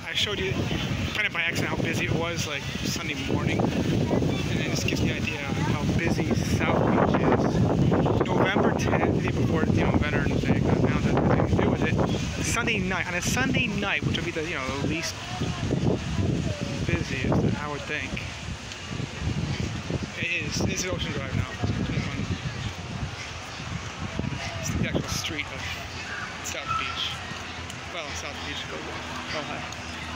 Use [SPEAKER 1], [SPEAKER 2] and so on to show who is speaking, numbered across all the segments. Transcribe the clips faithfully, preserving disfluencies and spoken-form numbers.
[SPEAKER 1] I showed you kind of by accident how busy it was, like Sunday morning, and it just gives you an idea of how busy South Beach is. November tenth, the day before, you know, Veterans Day, now that has nothing to do with it. Sunday night, on a Sunday night, which would be the, you know, the least busiest, I would think. It is. This is Ocean Drive now. It's the actual street of South Beach. Well, South Beach, go go high.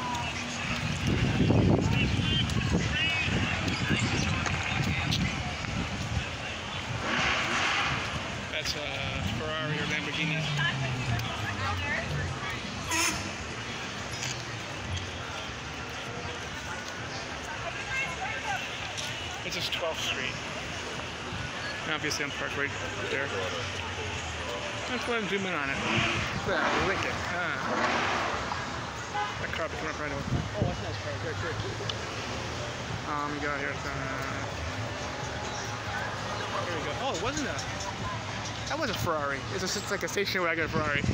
[SPEAKER 1] That's a Ferrari or Lamborghini. This is twelfth Street. And obviously I'm parked right there. Let's go ahead and zoom in on it. Yeah, Lincoln. Ah. That car will come up right over. Oh, that's a nice car. Good, good. Um, we got here. Uh, here we go. Oh, it wasn't a. That was a Ferrari. It's, just, it's like a station where I got a Ferrari.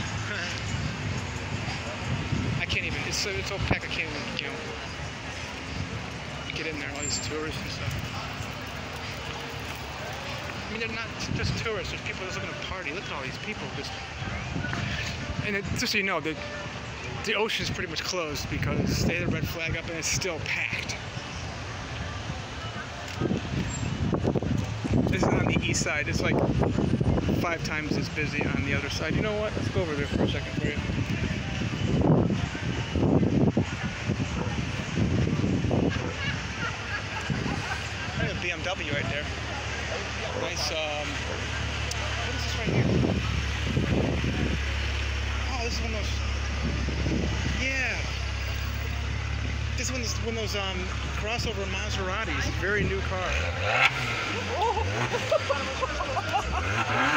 [SPEAKER 1] I can't even. It's so it's so packed. I can't even. You know. Get in there. All these tourists and stuff. I mean, they're not just tourists. There's people just looking to party. Look at all these people. Just, and it, just so you know, the the ocean's pretty much closed because they had a red flag up and it's still packed. This is on the east side. It's like five times as busy on the other side. You know what? Let's go over there for a second for you. I have a B M W right there. Nice, um, what is this right here? Oh, this is one of those, yeah. This one's one of those, um, crossover Maseratis. Very new car.